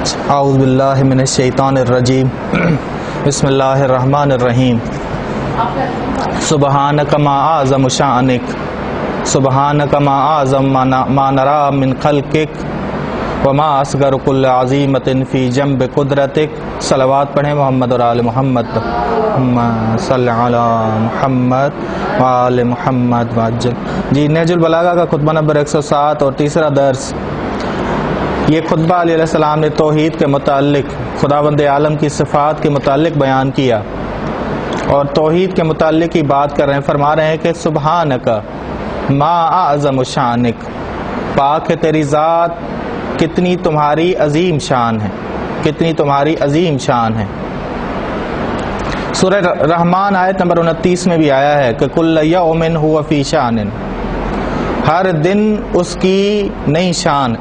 اعوذ باللہ من الشیطان الرجیم بسم اللہ الرحمن الرحیم سبحانک ما اعظم شانک سبحانک ما اعظم ما نرا من خلقک وما اصغر کل عظیمت فی جنب قدرتک. صلوات پڑھیں محمد اور آل محمد. صلی علی محمد وآل محمد وعجل. جی نہج البلاغہ کا خطبہ نمبر 107 اور تیسرا درس. یہ خطبہ علیہ السلام نے توحید کے متعلق خداوند عالم کی صفات کے متعلق بیان کیا اور توحید کے متعلق ہی بات کر رہے ہیں. فرما رہے ہیں کہ سبحانک ما اعظم شانک، پاک ہے تیری ذات، کتنی تمہاری عظیم شان ہے، کتنی تمہاری عظیم شان ہے. سورہ رحمان آیت نمبر 29 میں بھی آیا ہے کہ کل یوم ہوا فی شان، ہر دن اس کی نئی شان.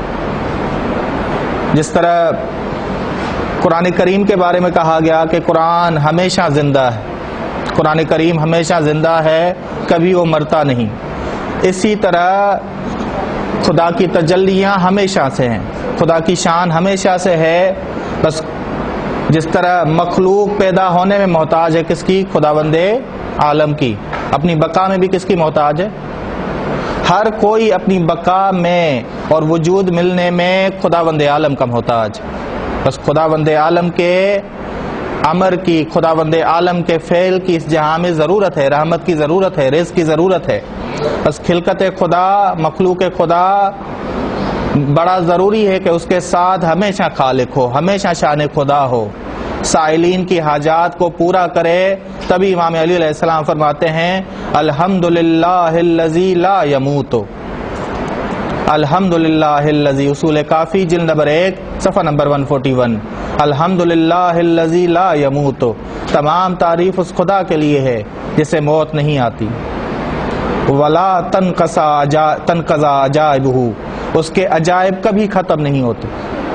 جس طرح قرآن کریم کے بارے میں کہا گیا کہ قرآن ہمیشہ زندہ ہے، قرآن کریم ہمیشہ زندہ ہے، کبھی وہ مرتا نہیں. اسی طرح خدا کی تجلیاں ہمیشہ سے ہیں، خدا کی شان ہمیشہ سے ہے. بس جس طرح مخلوق پیدا ہونے میں محتاج ہے کس کی؟ خداوند عالم کی. اپنی بقا میں بھی کس کی محتاج ہے؟ ہر کوئی اپنی بقا میں اور وجود ملنے میں خداوند عالم کا محتاج. بس خداوند عالم کے امر کی، خداوند عالم کے فعل کی اس جہاں میں ضرورت ہے، رحمت کی ضرورت ہے، رزق کی ضرورت ہے. بس خلقت خدا، مخلوق خدا بڑا ضروری ہے کہ اس کے ساتھ ہمیشہ خالق ہو، ہمیشہ شان خدا ہو، سائلین کی حاجات کو پورا کرے. تبھی امام علی علیہ السلام فرماتے ہیں الحمدللہ الذی لا یموت. الحمدللہ الذی، اصول کافی جلد نمبر 1 صفحہ نمبر 141. الحمدللہ الذی لا یموت، تمام تعریف اس خدا کے لیے ہے جسے موت نہیں آتی. ولا تنقضی عجائبہ، اس کے عجائب کبھی ختم نہیں ہوتے.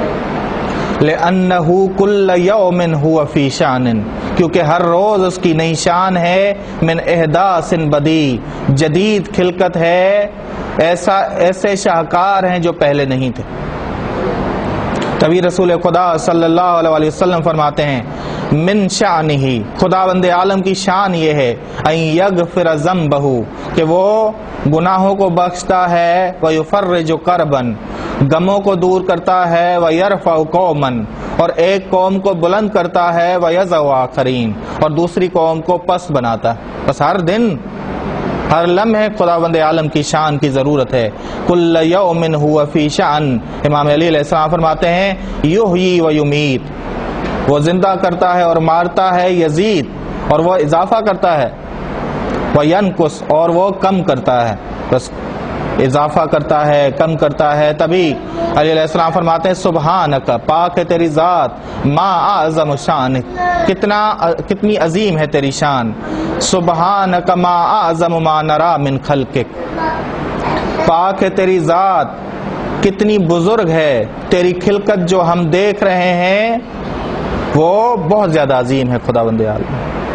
لأنہ کل یوم ہوا فی شان، کیونکہ ہر روز اس کی نئی شان ہے. من احداث بدیع، جدید خلقت ہے، ایسے شاہکار ہیں جو پہلے نہیں تھے. تبھی رسول خدا صلی اللہ علیہ وسلم فرماتے ہیں من شانہ، خداوند عالم کی شان یہ ہے ان یغفر ذنبہ، کہ وہ گناہوں کو بخشتا ہے، ویفرج کربا، غموں کو دور کرتا ہے، ویرفع قوما، اور ایک قوم کو بلند کرتا ہے، ویضع آخرین، اور دوسری قوم کو پست بناتا ہے. بس ہر دن، ہر لمحے خداوند عالم کی شان کی ضرورت ہے. کل یوم ہوا فی شان. امام علی علیہ السلام فرماتے ہیں یحیی و یمیت، وہ زندہ کرتا ہے اور مارتا ہے، یزید اور وہ اضافہ کرتا ہے، وینقص اور وہ کم کرتا ہے. بس اضافہ کرتا ہے، کم کرتا ہے. تبھی علی علیہ السلام فرماتے ہیں سبحانک، پاک ہے تیری ذات، ما اعظم شانک، کتنی عظیم ہے تیری شان. سبحانک ما اعظم ما نرا من خلقک، پاک ہے تیری ذات، کتنی بزرگ ہے تیری خلقت جو ہم دیکھ رہے ہیں، وہ بہت زیادہ عظیم ہے خداوند عالم.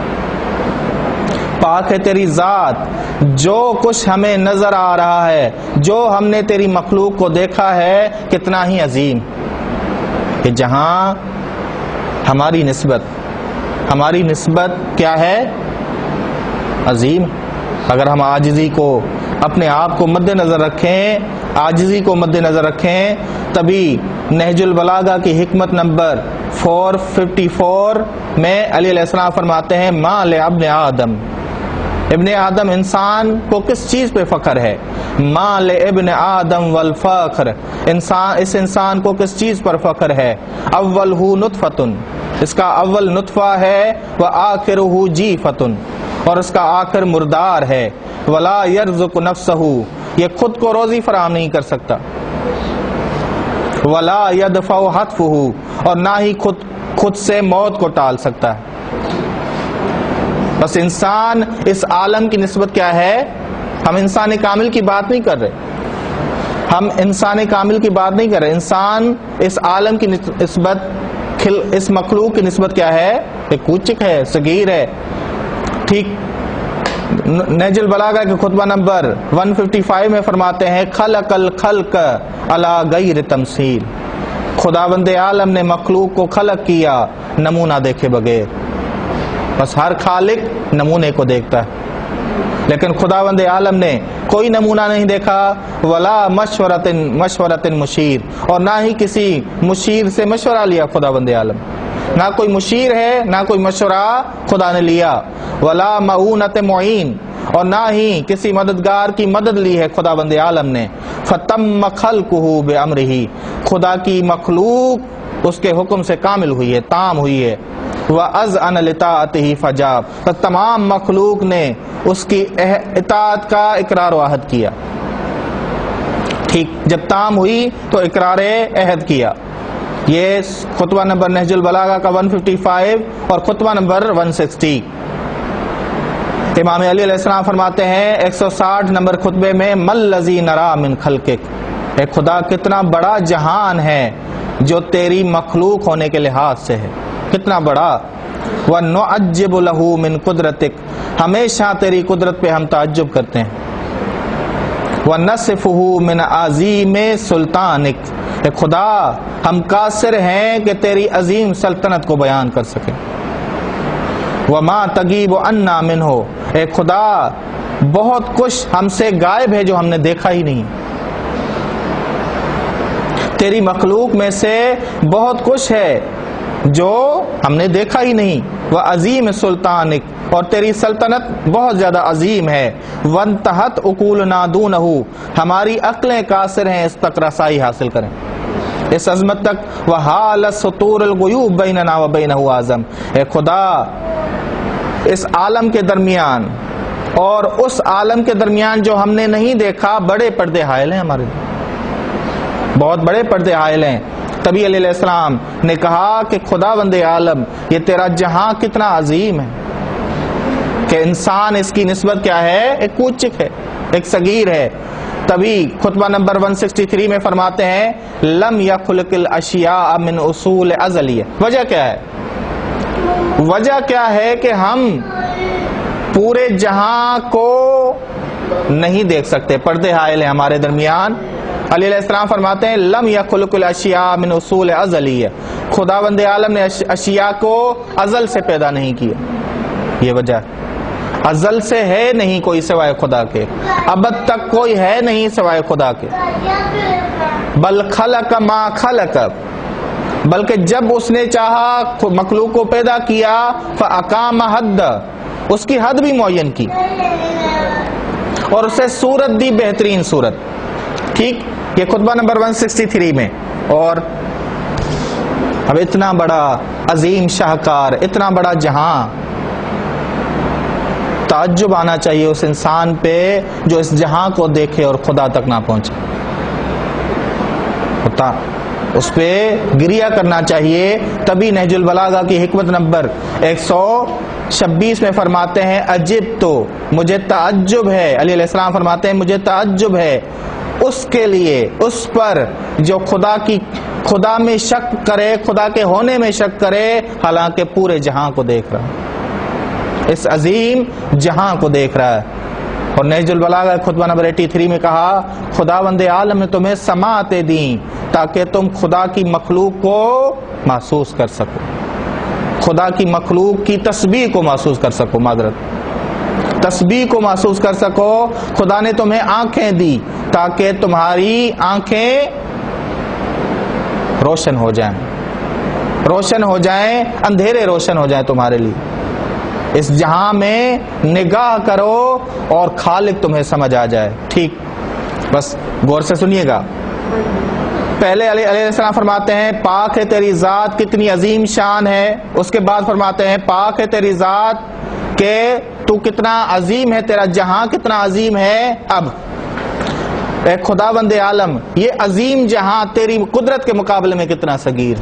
پاک ہے تیری ذات، جو کچھ ہمیں نظر آ رہا ہے، جو ہم نے تیری مخلوق کو دیکھا ہے، کتنا ہی عظیم کہ جہاں ہماری نسبت کیا ہے؟ عظیم. اگر ہم عاجزی کو، اپنے آپ کو مد نظر رکھیں، عاجزی کو مد نظر رکھیں، تبھی نہج البلاغہ کی حکمت نمبر 454 میں علی علیہ السلام فرماتے ہیں ما لابن آدم، ابن آدم انسان کو کس چیز پہ فخر ہے؟ ما لابن آدم والفخر، اس انسان کو کس چیز پر فخر ہے؟ اولہ نطفۃ، اس کا اول نطفہ ہے، وآخرہ جیفۃ، اور اس کا آخر مردار ہے. ولا یرزق نفسہ، یہ خود کو روزی فراہم نہیں کر سکتا. ولا یدفع حتفہ، اور نہ ہی خود سے موت کو ٹال سکتا ہے. بس انسان اس عالم کی نسبت کیا ہے؟ ہم انسان کامل کی بات نہیں کر رہے، ہم انسان کامل کی بات نہیں کر رہے. انسان اس عالم کی نسبت، اس مخلوق کی نسبت کیا ہے؟ کہ کوچک ہے، صغیر ہے. ٹھیک نہج البلاغہ کے خطبہ نمبر 155 میں فرماتے ہیں خلق الخلق علی غیر تمثیل، خداوند عالم نے مخلوق کو خلق کیا نمونہ دیکھے بغیر، بس ہر خالق نمونے کو دیکھتا ہے، لیکن خداوند عالم نے کوئی نمونہ نہیں دیکھا، ولا مشورۃ مشیر، اور نہ ہی کسی مشیر سے مشورہ لیا خداوند عالم، نہ کوئی مشیر ہے نہ کوئی مشورہ خدا نے لیا، ولا معونۃ معین، اور نہ ہی کسی مددگار کی مدد لی ہے خداوند عالم نے، فتم خلقہ بامرہ، خدا کی مخلوق اس کے حکم سے کامل ہوئی ہے، تام ہوئی ہے، وَأَذْعَنَ لِطَاعَتِهِ فَجَابَ، تو تمام مخلوق نے اس کی اطاعت کا اقرار و عہد کیا، ٹھیک، جب تام ہوئی تو اقرار عہد کیا۔ یہ خطبہ نمبر نہج البلاغہ کا 155 اور خطبہ نمبر 160۔ امام علی علیہ السلام فرماتے ہیں 160 نمبر خطبے میں، مَلَّذِي نَرَى مِنْ خَلْقِكَ، اے خدا کتنا بڑا جہان ہے جو تیری مخلوق ہونے کے لحاظ سے ہے، کتنا بڑا، وَنُعَجِّبُ لَهُ مِنْ قُدْرَتِكَ، ہمیشہ تیری قدرت پہ ہم تعجب کرتے ہیں، وَنَصِفُهُ مِنْ عَظِيمِ سُلْطَانِكَ، اے خدا ہم قاصر ہیں کہ تیری عظیم سلطنت کو بیان کر سکیں، وَمَا تَغِيبُ عَنَّا مِنْهُ، اے خدا بہت کچھ ہم سے غائب ہے جو ہم نے دیکھا ہی نہیں، تیری مخلوق میں سے بہت کچھ ہے جو ہم نے دیکھا ہی نہیں، وَعَظِيمِ سُلْطَانِكَ، اور تیری سلطنت بہت زیادہ عظیم ہے، وَانْتَهَتْ عُقُولُنَا دُونَهُ، ہماری عقلیں قاصر ہیں اس تک رسائی حاصل کریں اس عظمت تک، وَحَالَ سُطُورُ الْغُیُوبِ بَيْنَنَا وَبَيْنَهُ اعظم، اے خدا اس عالم کے درمیان اور اس عالم کے درمیان جو ہم نے نہیں دیکھا بڑے پردے حائل ہیں، ہمارے بہت بڑے پردے حائل ہیں۔ تبھی علیہ السلام نے کہا کہ خداوند عالم یہ تیرا جہاں کتنا عظیم ہے کہ انسان اس کی نسبت کیا ہے، ایک کوچک ہے، ایک صغیر ہے۔ تبھی خطبہ نمبر 163 میں فرماتے ہیں، لم یخلق الاشیاء من اصول ازلیہ، وجہ کیا ہے؟ وجہ کیا ہے کہ ہم پورے جہاں کو نہیں دیکھ سکتے، پردے حائل ہیں ہمارے درمیان۔ علی علیہ السلام فرماتے ہیں، لم یخلق الاشیاء من اصول ازلیہ، خداوند عالم نے اشیاء کو ازل سے پیدا نہیں کیا، یہ وجہ ازل سے ہے نہیں کوئی سوائے خدا کے، ابد تک کوئی ہے نہیں سوائے خدا کے، بل خلق ما خلق، بلکہ جب اس نے چاہا مخلوق کو پیدا کیا، فاقام حد، اس کی حد بھی معین کی اور اسے صورت دی، بہترین صورت، ٹھیک، یہ خطبہ نمبر 163 میں۔ اور اب اتنا بڑا عظیم شاہکار، اتنا بڑا جہاں، تعجب آنا چاہیے اس انسان پہ جو اس جہاں کو دیکھے اور خدا تک نہ پہنچے، اس پہ گریہ کرنا چاہیے۔ تبھی نہج البلاغہ کی حکمت نمبر 126 میں فرماتے ہیں، عجب تو مجھے تعجب ہے، علی علیہ السلام فرماتے ہیں مجھے تعجب ہے اس کے لیے، اس پر جو خدا میں شک کرے، خدا کے ہونے میں شک کرے، حالانکہ پورے جہاں کو دیکھ رہا ہے، اس عظیم جہاں کو دیکھ رہا ہے۔ اور نہج البلاغہ خطبہ نمبر 83 میں کہا، خداوند عالم نے تمہیں سماعتیں دیں تاکہ تم خدا کی مخلوق کو محسوس کر سکو، خدا کی مخلوق کی تسبیح کو محسوس کر سکو، تسبیح کو محسوس کر سکو۔ خدا نے تمہیں آنکھیں دی تاکہ تمہاری آنکھیں روشن ہو جائیں، اندھیرے روشن ہو جائیں تمہارے لیے، اس جہاں میں نگاہ کرو اور خالق تمہیں سمجھ آ جائے، ٹھیک، بس غور سے سنیے گا۔ پہلے علیہ السلام فرماتے ہیں، پاک ہے تیری ذات کتنی عظیم شان ہے، اس کے بعد فرماتے ہیں، پاک ہے تیری ذات کہ تو کتنا عظیم ہے، تیرا جہاں کتنا عظیم ہے۔ اب اے خداوند عالم، یہ عظیم جہاں تیری قدرت کے مقابلے میں کتنا صغیر،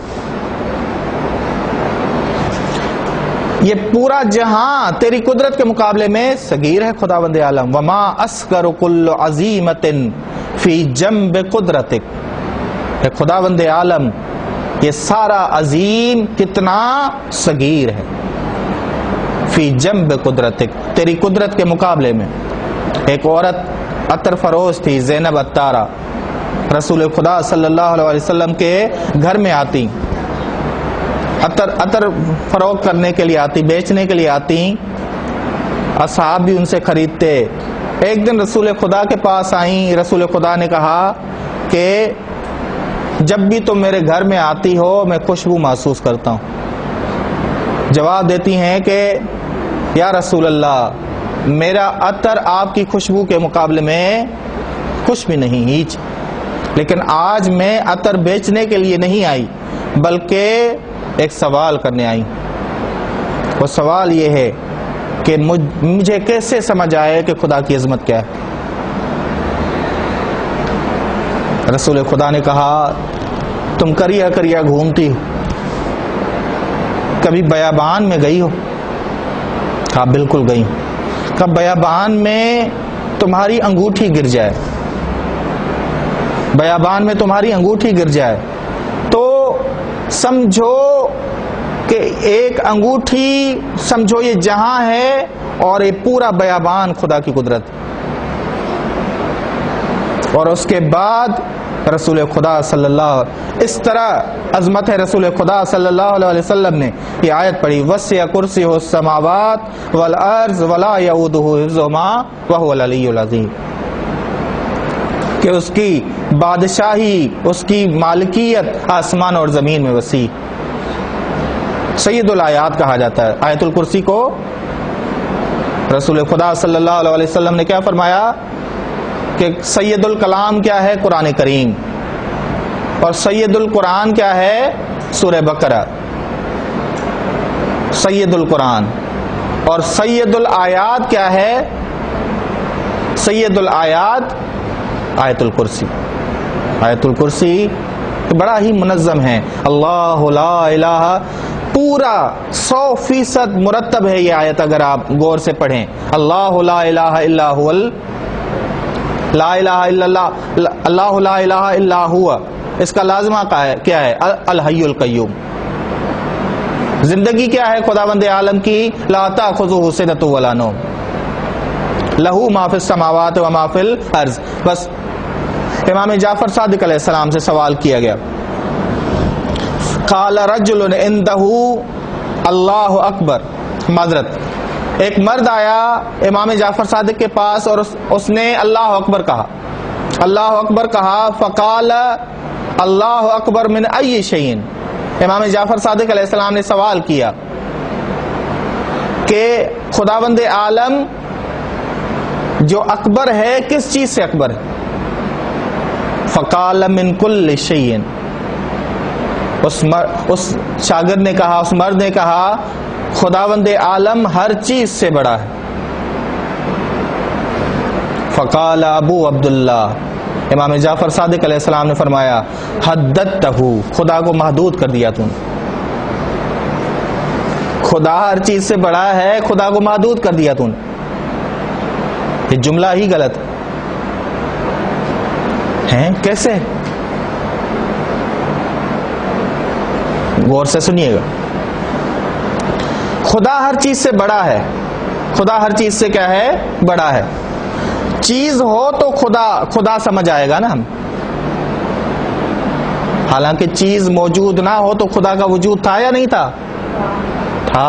یہ پورا جہاں تیری قدرت کے مقابلے میں صغیر ہے خداوند عالم۔ وما اصغر کل عظیمۃ فی جنب قدرتک، اے خداوند عالم یہ سارا عظیم کتنا صغیر ہے، فی جنب قدرتک، تیری قدرت کے مقابلے میں۔ ایک عورت عطر فروش تھی، زینب عطارہ، رسول خدا صلی اللہ علیہ وسلم کے گھر میں آتی، عطر فروخت کرنے کے لیے آتی، بیچنے کے لیے آتی، اصحاب بھی ان سے خریدتے۔ ایک دن رسول خدا کے پاس آئیں، رسول خدا نے کہا کہ جب بھی تم میرے گھر میں آتی ہو میں خوشبو محسوس کرتا ہوں۔ جواب دیتی ہیں کہ یا رسول اللہ، میرا عطر آپ کی خوشبو کے مقابلے میں کچھ بھی نہیں ہیچ، لیکن آج میں عطر بیچنے کے لیے نہیں آئی بلکہ ایک سوال کرنے آئی۔ وہ سوال یہ ہے کہ مجھے کیسے سمجھ آئے کہ خدا کی عظمت کیا ہے؟ رسول خدا نے کہا تم کریا کریا گھومتی ہو، کبھی بیابان میں گئی ہو؟ کہا بالکل گئی۔ کہا بیابان میں تمہاری انگوٹھی گر جائے، بیابان میں تمہاری انگوٹھی گر جائے تو سمجھو کہ ایک انگوٹھی سمجھو یہ جہاں ہے اور یہ پورا بیابان خدا کی قدرت۔ اور اس کے بعد رسول خدا صلی اللہ، اس طرح عظمت ہے رسول خدا صلی اللہ علیہ وسلم نے یہ آیت پڑھی، وسع کرسیہ السماوات والارض ولا یؤودہ حفظہما وہو العلی العظیم، کہ اس کی بادشاہی، اس کی مالکیت آسمان اور زمین میں وسیع۔ سید الآیات کہا جاتا ہے آیت الکرسی کو۔ رسول خدا صلی اللہ علیہ وسلم نے کیا فرمایا کہ سید الکلام کیا ہے؟ قرآن کریم، اور سید القرآن کیا ہے؟ سورہ بقرہ، سید القرآن۔ اور سید الآیات کیا ہے؟ سید الآیات آیت الکرسی۔ آیت الکرسی بڑا ہی منظم ہے، اللہ لا الہ، پورا 100% مرتب ہے یہ آیت اگر آپ غور سے پڑھیں۔ اللہ لا الہ الا هو، لا الہ الا اللہ، اللہ لا الہ الا ہوا، اس کا لازمہ کیا ہے؟ الحی القیوم۔ زندگی کیا ہے خداوند عالم کی؟ لا تأخذہ سنۃ ولا نوم، لہ ما فی السماوات و ما فی الارض۔ بس امام جعفر صادق علیہ السلام سے سوال کیا گیا، قال رجل عنده اللہ اکبر، معذرت، ایک مرد آیا امام جعفر صادق کے پاس اور اس نے اللہ اکبر کہا، اللہ اکبر کہا، فقال اللہ اکبر من ای شیء۔ امام جعفر صادق علیہ السلام نے سوال کیا کہ خداوند عالم جو اکبر ہے کس چیز سے اکبر ہے؟ فقال من کل شیء، اس شاگرد نے کہا، اس مرد نے کہا خداوند عالم ہر چیز سے بڑا ہے۔ فقال ابو عبداللہ، امام جعفر صادق علیہ السلام نے فرمایا حددتہ، خدا کو محدود کر دیا تم نے، خدا ہر چیز سے بڑا ہے، خدا کو محدود کر دیا تم نے۔ یہ جملہ ہی غلط ہے، کیسے؟ غور سے سنیے گا۔ خدا ہر چیز سے بڑا ہے، خدا ہر چیز سے کیا ہے؟ بڑا ہے۔ چیز ہو تو خدا سمجھ آئے گا نا ہم، حالانکہ چیز موجود نہ ہو تو خدا کا وجود تھا یا نہیں تھا؟ تھا۔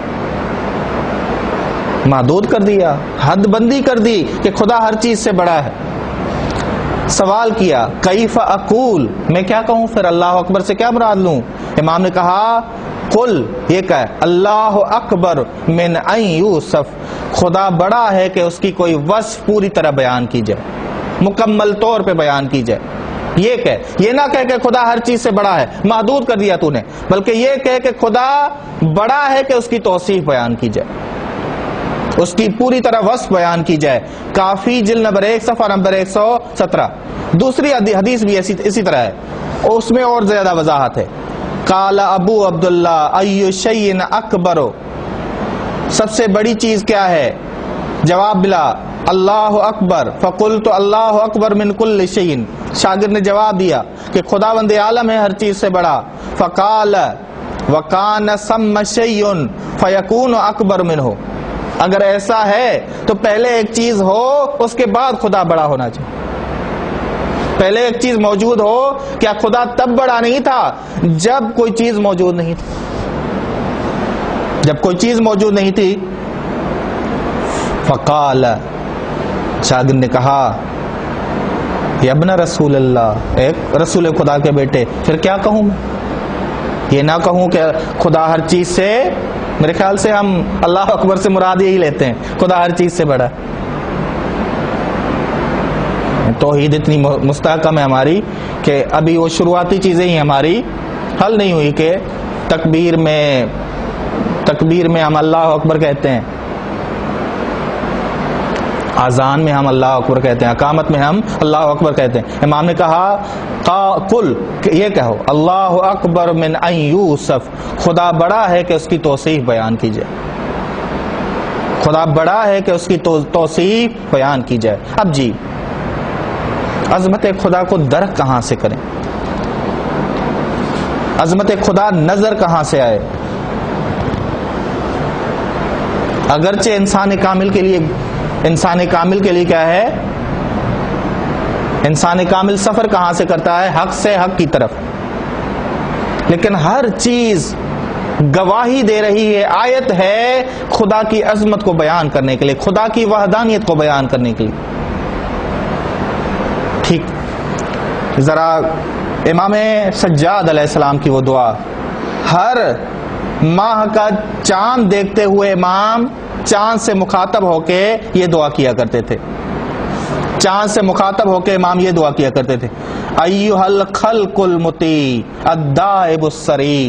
محدود کر دیا، حد بندی کر دی کہ خدا ہر چیز سے بڑا ہے۔ سوال کیا کیف اقول، میں کیا کہوں پھر اللہ اکبر سے کیا مراد لوں؟ امام نے کہا قل، یہ کہ اللہ اکبر من ان یوصف، خدا بڑا ہے کہ اس کی کوئی وصف پوری طرح بیان کی جائے، مکمل طور پہ بیان کی جائے۔ یہ کہ یہ نہ کہہ کہ خدا ہر چیز سے بڑا ہے، محدود کر دیا تو نے، بلکہ یہ کہہ کہ خدا بڑا ہے کہ اس کی توصیف بیان کی جائے، اس کی پوری طرح وصف بیان کی جائے۔ کافی جلد نمبر 1 صفحہ نمبر 117۔ دوسری حدیث بھی اسی طرح ہے، اس میں اور زیادہ وضاحت ہے۔ قال ابو عبداللہ ای شیء اکبر، سب سے بڑی چیز کیا ہے؟ جواب ملا اللہ اکبر، فقلت اللہ اکبر من کل شیء، شاگرد نے جواب دیا کہ خداوند عالم ہے ہر چیز سے بڑا۔ فقال وکان ثم شیء فیکون اکبر منہ، اگر ایسا ہے تو پہلے ایک چیز ہو اس کے بعد خدا بڑا ہونا چاہیے۔ پہلے ایک چیز موجود ہو، کیا خدا تب بڑا نہیں تھا جب کوئی چیز موجود نہیں تھی؟ جب کوئی چیز موجود نہیں تھی. فقال، شاگرد نے کہا، یا ابن رسول اللہ، ایک رسول خدا کے بیٹے، پھر کیا کہوں میں؟ یہ نہ کہوں کہ خدا ہر چیز سے، میرے خیال سے ہم اللہ اکبر سے مراد یہی لیتے ہیں، خدا ہر چیز سے بڑا. توحید اتنی مستحکم ہے ہماری کہ ابھی وہ شروعاتی چیزیں ہی ہماری حل نہیں ہوئی کہ تکبیر میں ہم اللہ اکبر کہتے ہیں، اذان میں ہم اللہ اکبر کہتے ہیں، اقامت میں ہم اللہ اکبر کہتے ہیں. امام نے کہا قل، یہ کہو اللہ اکبر من ان یوصف، خدا بڑا ہے کہ اس کی توصیف بیان کی جائے، خدا بڑا ہے کہ اس کی توصیف بیان کی جائے. اب جی عظمت خدا کو درک کہاں سے کریں؟ عظمت خدا نظر کہاں سے آئے؟ اگرچہ انسان کامل کے لیے کیا ہے؟ انسان کامل سفر کہاں سے کرتا ہے؟ حق سے حق کی طرف. لیکن ہر چیز گواہی دے رہی ہے، آیت ہے خدا کی عظمت کو بیان کرنے کے لیے، خدا کی وحدانیت کو بیان کرنے کے لیے. ٹھیک، ذرا امام سجاد علیہ السلام کی وہ دعا، ہر ماہ کا چاند دیکھتے ہوئے امام چاند سے مخاطب ہو کے یہ دعا کیا کرتے تھے. چاند سے مخاطب ہو کے امام یہ دعا کیا کرتے تھے، ایھا الخلق المطیع الدائب السری،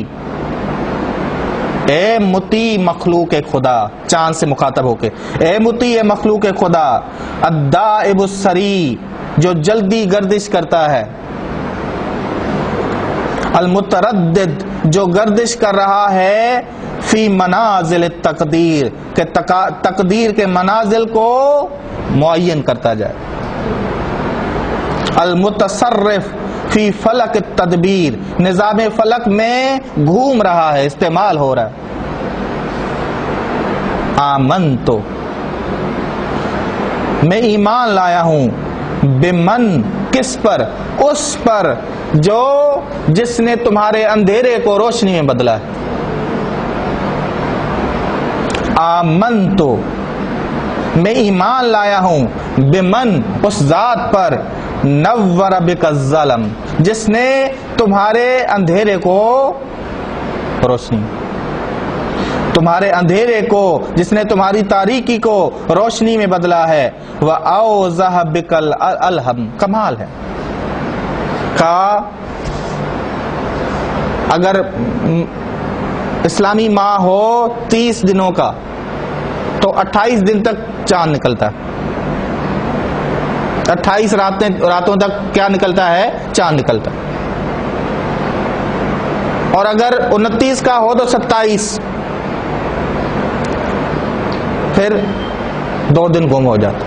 اے مطیع مخلوق خدا، چاند سے مخاطب ہو کے، اے مطیع مخلوق خدا، الدائب السری، جو جلدی گردش کرتا ہے، المتردد، جو گردش کر رہا ہے، فی منازل التقدیر، کہ تقدیر کے منازل کو معین کرتا جائے، المتصرف فی فلک التدبیر، نظام فلک میں گھوم رہا ہے، استعمال ہو رہا ہے. آمنتو، میں ایمان لایا ہوں، بمن، کس پر؟ اس پر جس نے تمہارے اندھیرے کو روشنی میں بدلا ہے. آمنتو، میں ایمان لایا ہوں، بمن، اس ذات پر، نور بک الظلم، جس نے تمہارے اندھیرے کو روشنی، تمہارے اندھیرے کو، جس نے تمہاری تاریکی کو روشنی میں بدلا ہے. وَأَوْضَحَ بِكَ الْأَلْحَمْ، کمال ہے کا اگر اسلامی ماہ ہو 30 دنوں کا تو 28 دن تک چاند نکلتا ہے، 28 راتوں تک کیا نکلتا ہے؟ چاند نکلتا ہے. اور اگر 29 کا ہو تو 27، پھر 2 دن گم ہو جاتا.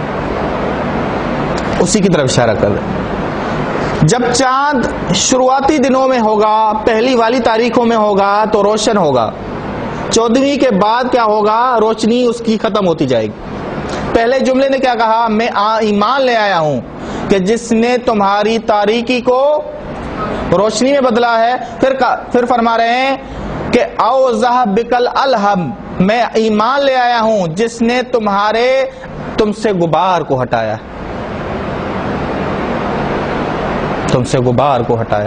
اسی کی طرف اشارہ کر رہے. جب چاند شروعاتی دنوں میں ہوگا، پہلی والی تاریخوں میں ہوگا تو روشن ہوگا، 14ویں کے بعد کیا ہوگا؟ روشنی اس کی ختم ہوتی جائے گی. پہلے جملے نے کیا کہا؟ میں ایمان لے آیا ہوں کہ جس نے تمہاری تاریکی کو روشنی میں بدلا ہے. پھر فرما رہے ہیں کہ اوضح بکل الہم، میں ایمان لے آیا ہوں جس نے تم سے غبار کو ہٹایا، تم سے غبار کو ہٹایا.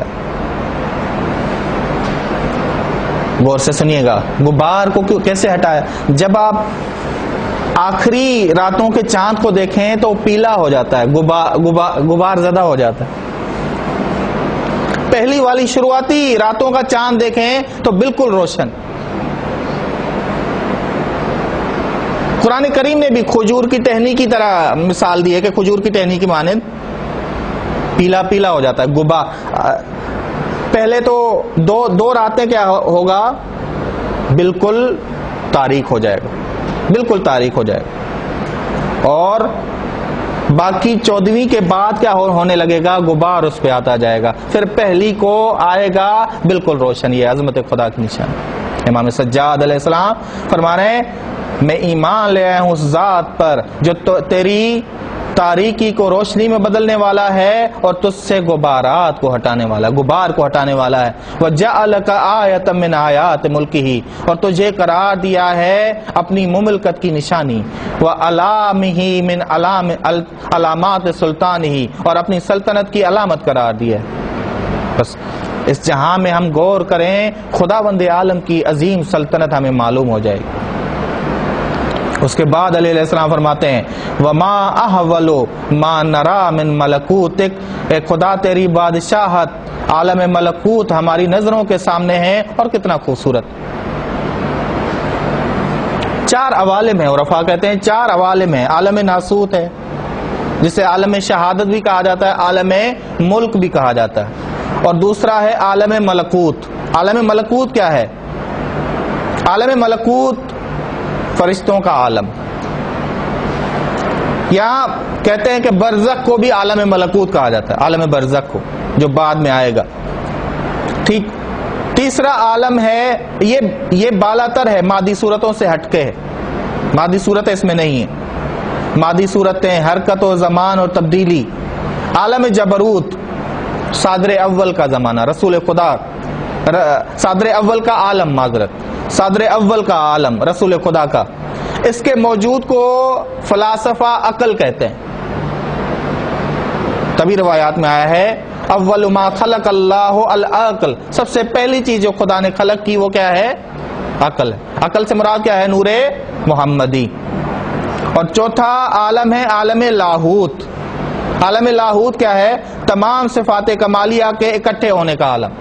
غور سے سنیے گا، غبار کو کیسے ہٹایا؟ جب آپ آخری راتوں کے چاند کو دیکھیں تو پیلا ہو جاتا ہے، غبار زدہ ہو جاتا ہے. پہلی والی شروعاتی راتوں کا چاند دیکھیں تو بالکل روشن. قرآن کریم نے بھی کھجور کی ٹہنی کی طرح مثال دی ہے کہ کھجور کی ٹہنی کی مانند پیلا پیلا ہو جاتا ہے. پہلے تو دو راتیں کیا ہوگا؟ بالکل تاریک ہو جائے گا، بالکل تاریک ہو جائے گا. اور باقی 14ویں کے بعد کیا ہونے لگے گا؟ غبار اس پہ آتا جائے گا. پھر پہلی کو آئے گا بالکل روشن. یہ عظمت خدا کی نشان. امام سجاد علیہ السلام فرما رہے ہیں میں ایمان لے آیا ہوں اس ذات پر جو تیری تاریکی کو روشنی میں بدلنے والا ہے اور تجھ سے غبارات کو ہٹانے والا، غبار کو ہٹانے والا ہے۔ وَجَعَلَكَ آیَةً مِّنْ آیَاتِ مُلْکِهِ، اور تجھے قرار دیا ہے اپنی مملکت کی نشانی، وَعَلَامِهِ مِنْ علامات سلطانِهِ، اور اپنی سلطنت کی علامت قرار دیا ہے۔ بس اس جہاں میں ہم غور کریں، خداوند عالم کی عظیم سلطنت ہمیں معلوم ہو جائے گی۔ اس کے بعد علیہ السلام فرماتے ہیں وَمَا أَحْوَلُ مَا نَرَى مِن مَلَكُوتِكَ، اے خدا تیری بادشاہت عالم ملکوت ہماری نظروں کے سامنے ہے، اور کتنا خوبصورت۔ 4 عوالم ہیں، عرفاء کہتے ہیں 4 عوالم ہیں۔ عالم ناسوت ہے جسے عالم شہادت بھی کہا جاتا ہے، عالم ملک بھی کہا جاتا ہے، اور دوسرا ہے عالم ملکوت۔ عالم ملکوت کیا ہے؟ عالم ملکوت فرشتوں کا عالم، یہاں کہتے ہیں کہ برزخ کو بھی عالم ملکوت کہا جاتا ہے، عالم برزخ کو جو بعد میں آئے گا۔ ٹھیک، تیسرا عالم ہے، یہ بالاتر ہے، مادی صورتوں سے ہٹ کے ہے، مادی صورتیں اس میں نہیں ہیں، مادی صورتیں حرکت و زمان اور تبدیلی۔ عالم جبروت، صادر اول کا زمانہ، رسول خدا، صادر اول کا عالم، معذرت، صادر اول کا عالم رسول خدا کا، اس کے موجود کو فلاسفہ عقل کہتے ہیں۔ تبھی روایات میں آیا ہے اول ما خلق اللہ العقل، سب سے پہلی چیز جو خدا نے خلق کی وہ کیا ہے؟ عقل ہے۔ عقل سے مراد کیا ہے؟ نور محمدی۔ اور چوتھا عالم ہے عالم لاہوت۔ عالم لاہوت کیا ہے؟ تمام صفات کمالیہ کے اکٹھے ہونے کا عالم۔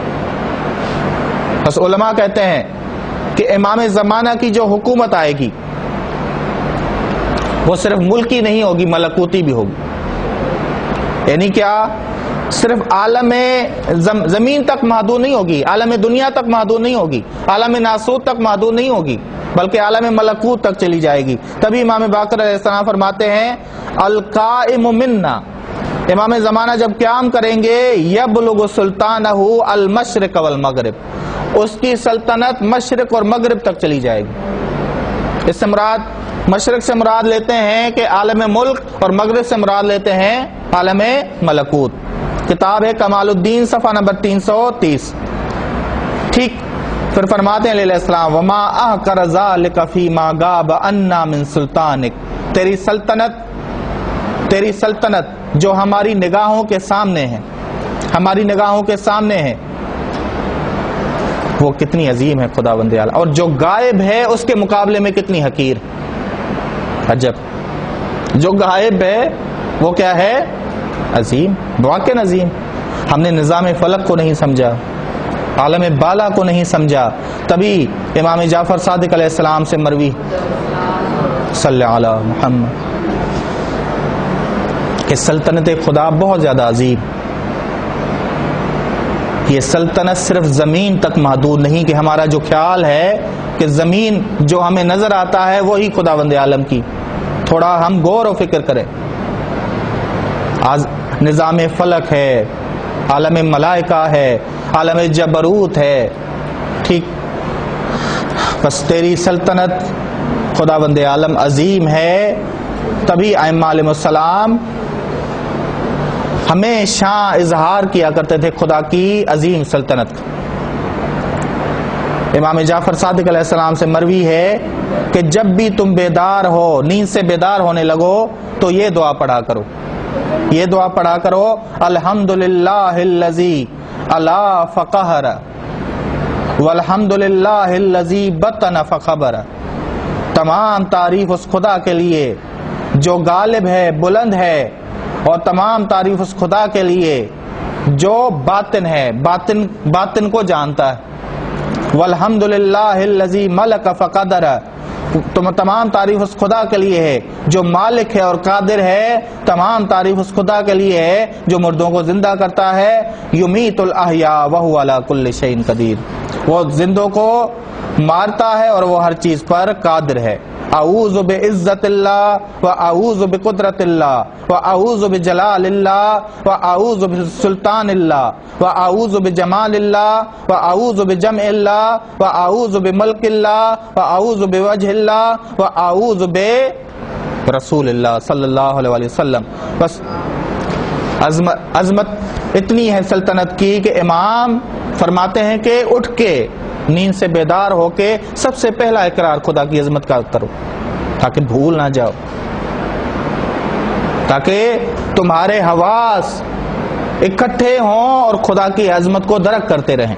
بس علماء کہتے ہیں کہ امام زمانہ کی جو حکومت آئے گی وہ صرف ملکی نہیں ہوگی، ملکوتی بھی ہوگی۔ یعنی کیا؟ صرف عالم زمین تک محدود نہیں ہوگی، عالم دنیا تک محدود نہیں ہوگی، عالم ناسوت تک محدود نہیں ہوگی، بلکہ عالم ملکوت تک چلی جائے گی۔ تبھی امام باقر علیہ السلام فرماتے ہیں القائم منا، امام زمانہ جب قیام کریں گے یبلغ سلطانہ المشرق والمغرب، اس کی سلطنت مشرق اور مغرب تک چلی جائے گی۔ اس سے مراد مشرق سے مراد لیتے ہیں کہ عالم ملک، اور مغرب سے مراد لیتے ہیں عالم ملکوت۔ کتاب ہے کمال الدین صفحہ نمبر 330۔ ٹھیک، پھر فرماتے ہیں علیہ السلام وما احقر ذلک فیما غاب عنا من سلطانک، تیری سلطنت جو ہماری نگاہوں کے سامنے ہے، ہماری نگاہوں کے سامنے ہے، وہ کتنی عظیم ہے خداوند اعلی، اور جو غائب ہے اس کے مقابلے میں کتنی حقیر۔ عجب، جو غائب ہے وہ کیا ہے؟ عظیم، واقعی عظیم۔ ہم نے نظام فلک کو نہیں سمجھا، عالم بالا کو نہیں سمجھا، تبھی امام جعفر صادق علیہ السلام سے مروی صلی علی محمد کہ سلطنت خدا بہت زیادہ عظیم، یہ سلطنت صرف زمین تک محدود نہیں کہ ہمارا جو خیال ہے کہ زمین جو ہمیں نظر آتا ہے وہی خداوند عالم کی، تھوڑا ہم غور و فکر کریں۔ آج نظام فلک ہے، عالم ملائکہ ہے، عالم جبروت ہے، ٹھیک، بس تیری سلطنت خداوند عالم عظیم ہے۔ تبھی ائمہ علیہ السلام ہمیشہ اظہار کیا کرتے تھے خدا کی عظیم سلطنت۔ امام جعفر صادق علیہ السلام سے مروی ہے کہ جب بھی تم بیدار ہو، نیند سے بیدار ہونے لگو تو یہ دعا پڑھا کرو، یہ دعا پڑھا کرو الحمدللہ الذی علا فقہر والحمدللہ الذی بطن فخبر، تمام تعریف اس خدا کے لیے جو غالب ہے، بلند ہے، اور تمام تعریف اس خدا کے لیے جو باطن ہے، باطن کو جانتا ہے۔ والحمدللہ الذی ملک فقدر، تمام تعریف اس خدا کے لیے ہے جو مالک ہے اور قادر ہے، تمام تعریف اس خدا کے لیے ہے جو مردوں کو زندہ کرتا ہے۔ یمیت الاحیاء وہو علی کل شیء قدیر، وہ زندوں کو مارتا ہے اور وہ ہر چیز پر قادر ہے۔ اعوذ بعزت اللہ و اعوذ بقدرت اللہ و اعوذ بجلال اللہ و اعوذ بسلطان اللہ و اعوذ بجمال اللہ و اعوذ بجمع اللہ و اعوذ بملک اللہ و اعوذ بوجہ اللہ و اعوذ رسول اللہ صلی اللہ علیہ وسلم. بس عظمت اتنی ہے سلطنت کی کہ امام فرماتے ہیں کہ اٹھ کے نیند سے بیدار ہو کے سب سے پہلا اقرار خدا کی عظمت کا کرو تاکہ بھول نہ جاؤ، تاکہ تمہارے حواس اکٹھے ہوں اور خدا کی عظمت کو درک کرتے رہیں.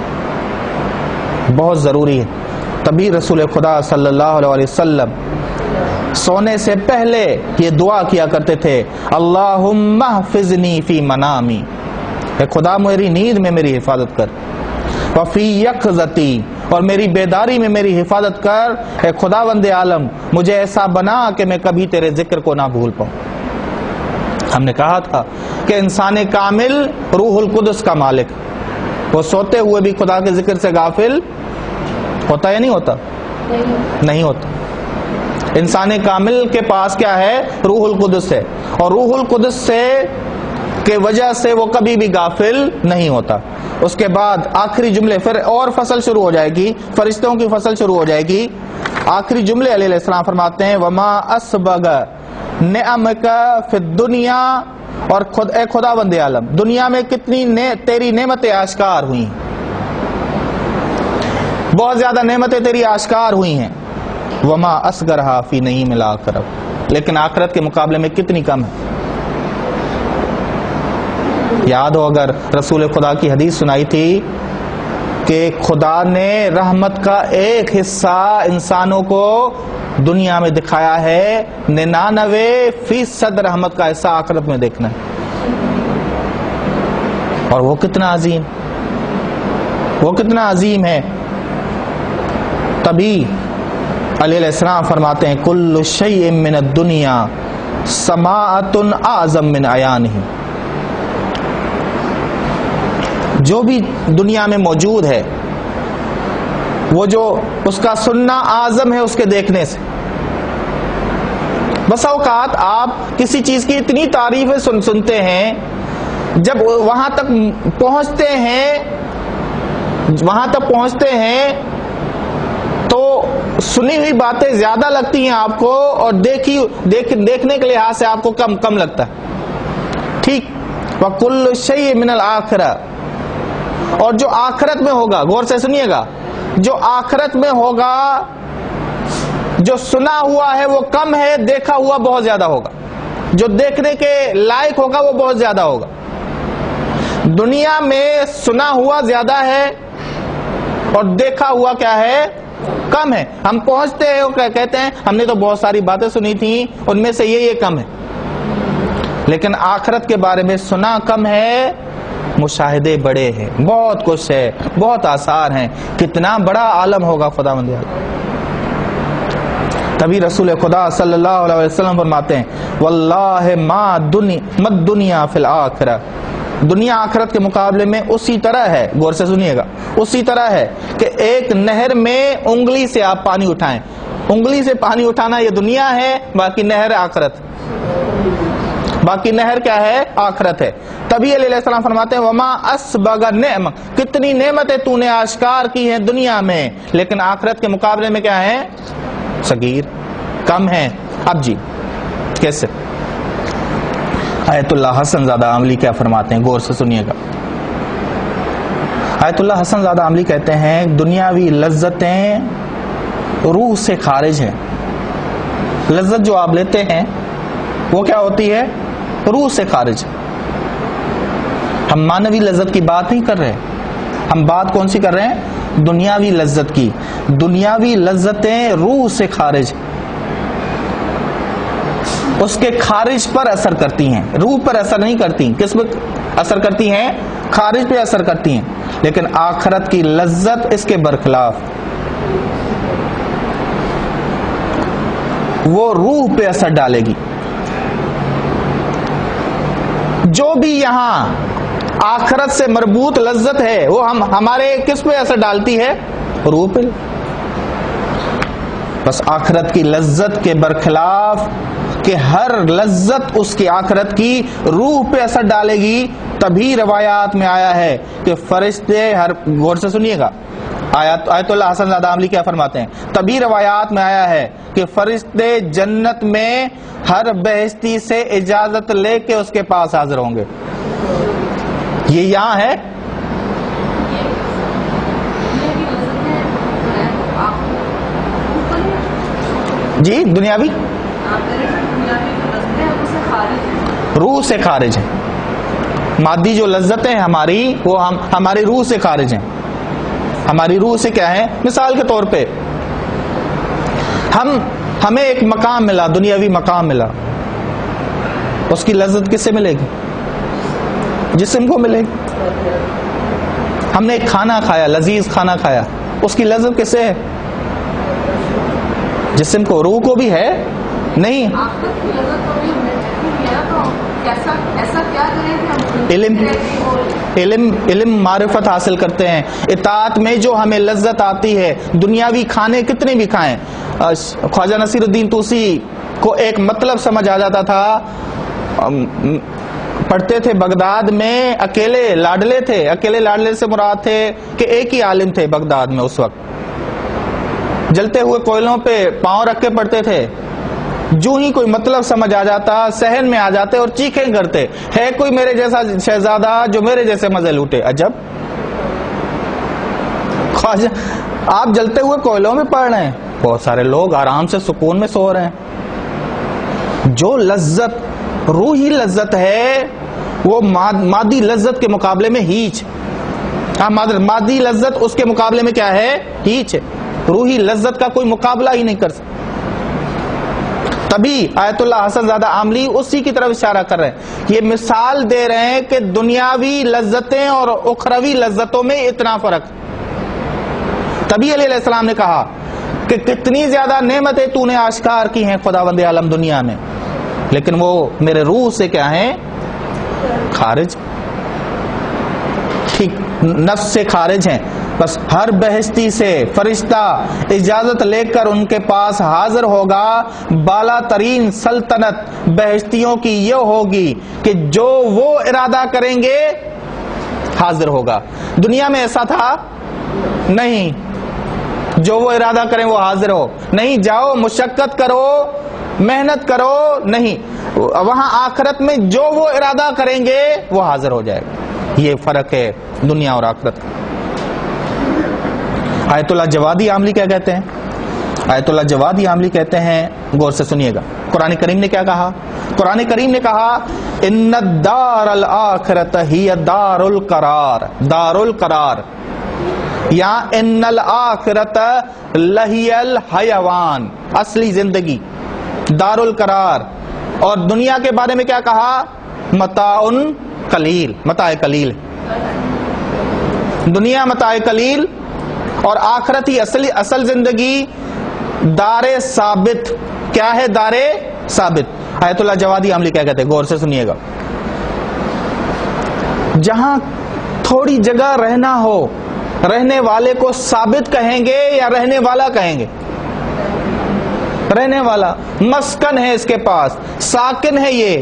بہت ضروری ہے. تبھی رسول خدا صلی اللہ علیہ وسلم سونے سے پہلے یہ دعا کیا کرتے تھے، اللہم احفظنی فی منامی، اے خدا میری نیند میں میری حفاظت کر، وفی یقظتی، اور میری بیداری میں میری حفاظت کر، اے خداوند عالم مجھے ایسا بنا کہ میں کبھی تیرے ذکر کو نہ بھول پاؤں. ہم نے کہا تھا کہ انسان کامل روح القدس کا مالک، وہ سوتے ہوئے بھی خدا کے ذکر سے غافل ہوتا یا نہیں ہوتا؟ نہیں ہوتا. انسان کامل کے پاس کیا ہے؟ روح القدس ہے، اور روح القدس سے کے وجہ سے وہ کبھی بھی غافل نہیں ہوتا. اس کے بعد آخری جملے، پھر اور فصل شروع ہو جائے گی، فرشتوں کی فصل شروع ہو جائے گی. آخری جملے علیہ السلام فرماتے ہیں وما اسبغ نعمک فی الدنیا، اور اے خداوند عالم دنیا میں کتنی تیری نعمتیں آشکار ہوئی، بہت زیادہ نعمتیں تیری آشکار ہوئی ہیں. وما اصغرھا فی نعیم الآخرہ، لیکن آخرت کے مقابلے میں کتنی کم ہے. یاد ہو اگر رسول خدا کی حدیث سنائی تھی کہ خدا نے رحمت کا ایک حصہ انسانوں کو دنیا میں دکھایا ہے، 99% رحمت کا حصہ آخرت میں دیکھنا ہے. اور وہ کتنا عظیم، وہ کتنا عظیم ہے. تبھی علیہ السلام فرماتے ہیں کل شیء من الدنیا سماعۃ اعظم من عیانہ، جو بھی دنیا میں موجود ہے وہ جو اس کا سننا اعظم ہے اس کے دیکھنے سے. بس اوقات آپ کسی چیز کی اتنی تعریفیں سنتے ہیں، جب وہاں تک پہنچتے ہیں تو سنی ہوئی باتیں زیادہ لگتی ہیں آپ کو، اور دیکھنے کے لحاظ سے آپ کو کم لگتا ہے. ٹھیک. وَكُلُّ شَيْءٍ مِّنَ الْآخِرَةِ، اور جو آخرت میں ہوگا، غور سے سنیے گا، جو آخرت میں ہوگا، جو سنا ہوا ہے وہ کم ہے، دیکھا ہوا بہت زیادہ ہوگا. جو دیکھنے کے لائق ہوگا وہ بہت زیادہ ہوگا. دنیا میں سنا ہوا زیادہ ہے اور دیکھا ہوا کیا ہے؟ کم ہے. ہم پہنچتے ہیں اور کہتے ہیں ہم نے تو بہت ساری باتیں سنی تھیں، ان میں سے یہ کم ہے. لیکن آخرت کے بارے میں سنا کم ہے، مشاہدے بڑے ہیں، بہت کچھ ہے، بہت آثار ہیں. کتنا بڑا عالم ہوگا خداوند عالم. تبھی رسول خدا صلی اللہ علیہ وسلم فرماتے ہیں واللہ ما الدنیا فی الآخرہ، دنیا آخرت کے مقابلے میں اسی طرح ہے، غور سے سنیے گا، اسی طرح ہے کہ ایک نہر میں انگلی سے آپ پانی اٹھائیں. انگلی سے پانی اٹھانا یہ دنیا ہے، باقی نہر آخرت، باقی نہر کیا ہے؟ آخرت ہے. تبھی علیہ السلام فرماتے ہیں وما اسبغ نعم، کتنی نعمتیں تو نے آشکار کی ہیں دنیا میں، لیکن آخرت کے مقابلے میں کیا ہے؟ صغیر، کم ہے. اب جی کیسے؟ آیت اللہ حسن زادہ عاملی کیا فرماتے ہیں، غور سے سنیے گا. آیت اللہ حسن زادہ عاملی کہتے ہیں دنیاوی لذتیں روح سے خارج ہیں. لذت جو آپ لیتے ہیں وہ کیا ہوتی ہے؟ روح سے خارج. ہم مانوی لذت کی بات نہیں کر رہے، ہم بات کون سی کر رہے ہیں؟ دنیاوی لذت کی. دنیاوی لذتیں روح سے خارج، اس کے خارج پر اثر کرتی ہیں، روح پر اثر نہیں کرتی. کس پر اثر کرتی ہیں؟ خارج پہ اثر کرتی ہیں. لیکن آخرت کی لذت اس کے برخلاف، وہ روح پہ اثر ڈالے گی. جو بھی یہاں آخرت سے مربوط لذت ہے وہ ہمارے کس پہ اثر ڈالتی ہے؟ روح پہ. بس آخرت کی لذت کے برخلاف کہ ہر لذت اس کی آخرت کی روح پہ اثر ڈالے گی. تبھی روایات میں آیا ہے کہ فرشتے غور سے سنیے گا، آیت اللہ حسن زادہ عاملی کیا فرماتے ہیں؟ تبھی روایات میں آیا ہے کہ فرشتے جنت میں ہر بہشتی سے اجازت لے کے اس کے پاس حاضر ہوں گے. یہ یہاں ہے. جی دنیاوی روح سے خارج ہے. مادی جو لذتیں ہماری وہ ہماری روح سے خارج ہیں. ہماری روح سے کیا ہے؟ مثال کے طور پہ ہمیں ایک مقام ملا، دنیاوی مقام ملا، اس کی لذت کس سے ملے گی؟ جسم کو ملے گی. ہم نے ایک کھانا کھایا، لذیذ کھانا کھایا، اس کی لذت کس سے ہے؟ جسم کو. روح کو بھی ہے نہیں. علم معرفت حاصل کرتے ہیں. اطاعت میں جو ہمیں لذت آتی ہے، دنیاوی کھانے کتنے بھی کھائیں. خواجہ نصیر الدین طوسی کو ایک مطلب سمجھ آ جاتا تھا. پڑھتے تھے بغداد میں، اکیلے لاڈلے تھے. اکیلے لاڈلے سے مراد تھے کہ ایک ہی عالم تھے بغداد میں اس وقت. جلتے ہوئے کوئلوں پہ پاؤں رکھ کے پڑھتے تھے. جو ہی کوئی مطلب سمجھ آ جاتا صحن میں آ جاتے اور چیخیں کرتے، ہے کوئی میرے جیسا شہزادہ جو میرے جیسے مزے لوٹے. عجب، خواجہ آپ جلتے ہوئے کوئلوں میں پڑھ رہے ہیں، بہت سارے لوگ آرام سے سکون میں سو رہے ہیں. جو لذت روحی لذت ہے وہ مادی لذت کے مقابلے میں ہیچ. مادی لذت اس کے مقابلے میں کیا ہے؟ ہیچ ہے. روحی لذت کا کوئی مقابلہ ہی نہیں کر سکتا. تبھی آیت اللہ حسن زادہ عاملی اسی کی طرف اشارہ کر رہے ہیں. یہ مثال دے رہے ہیں کہ دنیاوی لذتیں اور اخروی لذتوں میں اتنا فرق. تبھی علیہ السلام نے کہا کہ کتنی زیادہ نعمتیں تو نے آشکار کی ہیں خداوند عالم دنیا میں، لیکن وہ میرے روح سے کیا ہیں؟ خارج. ٹھیک، نفس سے خارج ہیں. بس ہر بہشتی سے فرشتہ اجازت لے کر ان کے پاس حاضر ہوگا. بالا ترین سلطنت بہشتیوں کی یہ ہوگی کہ جو وہ ارادہ کریں گے حاضر ہوگا. دنیا میں ایسا تھا نہیں، جو وہ ارادہ کریں وہ حاضر ہو نہیں. جاؤ مشقت کرو، محنت کرو، نہیں. وہاں آخرت میں جو وہ ارادہ کریں گے وہ حاضر ہو جائے گا. یہ فرق ہے دنیا اور آخرت کا. آیت اللہ جوادی عاملی کیا کہتے ہیں؟ آیت اللہ جوادی عاملی کہتے ہیں، غور سے سنیے گا. قرآن کریم نے کیا کہا؟ قرآن کریم نے کہا ان الدار الآخرۃ ہی دار القرار. دار القرار یا ان الآخرۃ لہی الحیوان، اصلی زندگی دار القرار. اور دنیا کے بارے میں کیا کہا؟ متاع قلیل. متاع قلیل. دنیا متاع قلیل اور آخرت ہی اصل زندگی دار ثابت. کیا ہے دار ثابت؟ آیت اللہ جوادی عاملی کیا کہتے ہیں؟ غور سے سنیے گا. جہاں تھوڑی جگہ رہنا ہو، رہنے والے کو ثابت کہیں گے یا رہنے والا کہیں گے؟ رہنے والا. مسکن ہے اس کے پاس، ساکن ہے یہ.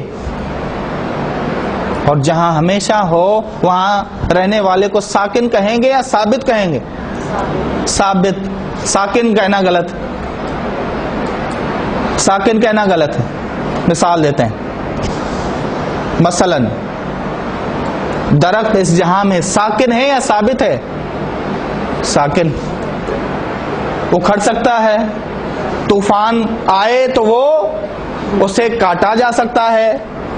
اور جہاں ہمیشہ ہو وہاں رہنے والے کو ساکن کہیں گے یا ثابت کہیں گے؟ ثابت. ساکن کہنا غلط، ساکن کہنا غلط ہے. مثال دیتے ہیں. مثلا درخت اس جہاں میں ساکن ہے یا ثابت ہے؟ ساکن. وہ کھڑ سکتا ہے، طوفان آئے تو وہ اسے کاٹا جا سکتا ہے.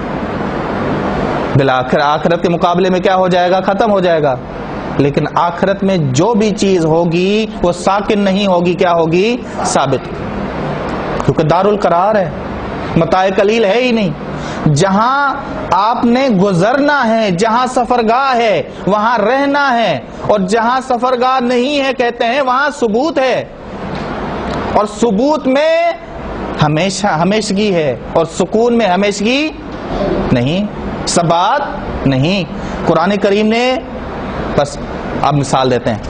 بالآخر آخرت کے مقابلے میں کیا ہو جائے گا؟ ختم ہو جائے گا. لیکن آخرت میں جو بھی چیز ہوگی وہ ساکن نہیں ہوگی. کیا ہوگی؟ ثابت. کیونکہ دار القرار ہے، متاع قلیل ہے ہی نہیں. جہاں آپ نے گزرنا ہے، جہاں سفرگاہ ہے وہاں رہنا ہے. اور جہاں سفرگاہ نہیں ہے کہتے ہیں وہاں ثبوت ہے. اور ثبوت میں ہمیشگی ہے اور سکون میں ہمیشگی نہیں، ثبات نہیں. قرآن کریم نے بس اب مثال دیتے ہیں.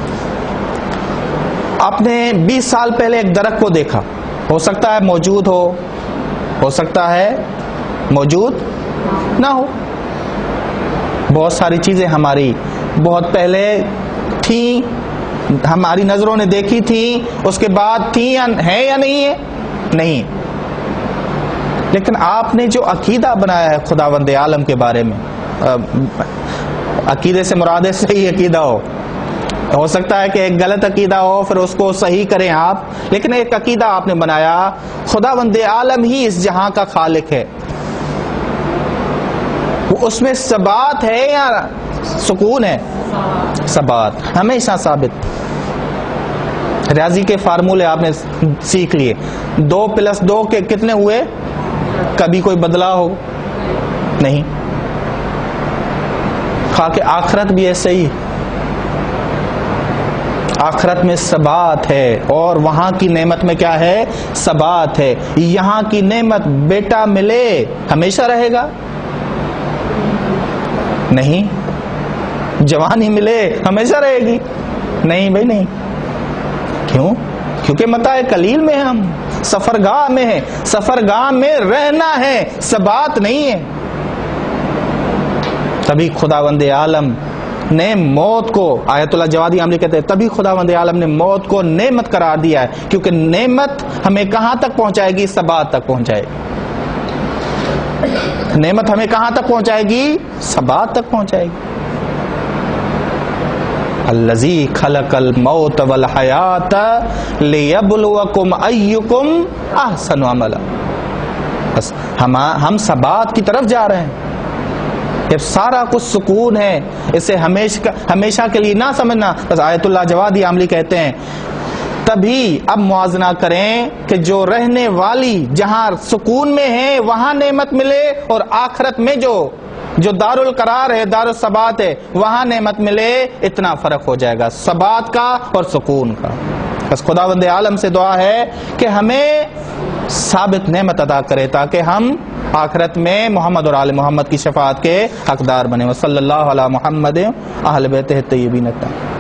آپ نے 20 سال پہلے ایک درخت کو دیکھا، ہو سکتا ہے موجود ہو سکتا ہے موجود نہ ہو. بہت ساری چیزیں ہماری بہت پہلے تھیں ہماری نظروں نے دیکھی تھی اس کے بعد تھی ہے یا نہیں ہے؟ نہیں. لیکن آپ نے جو عقیدہ بنایا ہے خداوند عالم کے بارے میں، عقیدے سے مراد ہے صحیح عقیدہ ہو سکتا ہے کہ ایک غلط عقیدہ ہو پھر اس کو صحیح کریں آپ، لیکن ایک عقیدہ آپ نے بنایا خداوند عالم ہی اس جہاں کا خالق ہے. اس میں ثبات ہے یا سکون ہے؟ ثبات، ہمیشہ ثابت. ریاضی کے فارمولے آپ نے سیکھ لیے، 2+2 کے کتنے ہوئے؟ کبھی کوئی بدلا ہو نہیں. خاک آخرت بھی ایسے ہی، آخرت میں ثبات ہے، اور وہاں کی نعمت میں کیا ہے؟ ثبات ہے. یہاں کی نعمت بیٹا ملے ہمیشہ رہے گا؟ نہیں. جوانی ملے ہمیشہ رہے گی؟ نہیں بھائی نہیں. کیوں؟ کیونکہ متاع قلیل میں ہم سفرگاہ میں ہیں، سفرگاہ میں رہنا ہے، ثبات نہیں ہے. تبھی خداوند عالم نے موت کو، آیت اللہ جوادی عاملی کہتے ہیں، تبھی خداوند عالم نے موت کو نعمت قرار دیا ہے، کیونکہ نعمت ہمیں کہاں تک پہنچائے گی؟ ثبات تک پہنچائے گی. نعمت ہمیں کہاں تک پہنچائے گی؟ ثبات تک پہنچائے گی. الذی خلق الموت والحیات لیبلوکم ایکم احسن عملا. بس ہم ثبات کی طرف جا رہے ہیں. جب سارا کچھ سکون ہے، اسے ہمیشہ کے لیے نہ سمجھنا. بس آیت اللہ جوادی عاملی کہتے ہیں تبھی اب موازنہ کریں کہ جو رہنے والی جہاں سکون میں ہے وہاں نعمت ملے، اور آخرت میں جو دار القرار ہے، دار الثبات ہے، وہاں نعمت ملے. اتنا فرق ہو جائے گا ثبات کا اور سکون کا. بس خداوند عالم سے دعا ہے کہ ہمیں ثابت نعمت عطا کرے تاکہ ہم آخرت میں محمد اور آل محمد کی شفاعت کے حقدار بنے. وصلی اللہ علی محمد اہل بیتہ الطیبین الطاہرین.